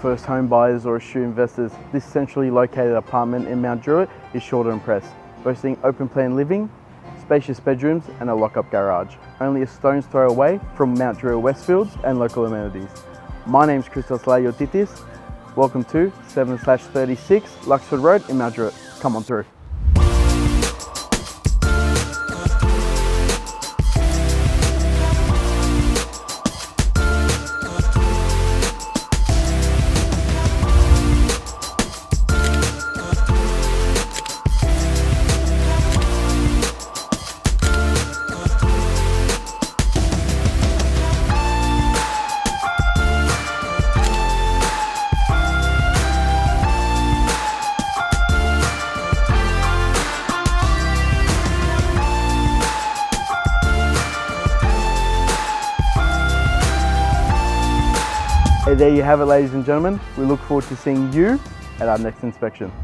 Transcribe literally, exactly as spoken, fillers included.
first home buyers or astute investors, this centrally located apartment in Mount Druitt is sure to impress, boasting open plan living, spacious bedrooms and a lock-up garage, only a stone's throw away from Mount Druitt Westfields and local amenities. My name's Christos Laiotitis. Welcome to seven slash thirty-six Luxford Road in Mount Druitt. Come on through. Hey, there you have it, ladies and gentlemen. We look forward to seeing you at our next inspection.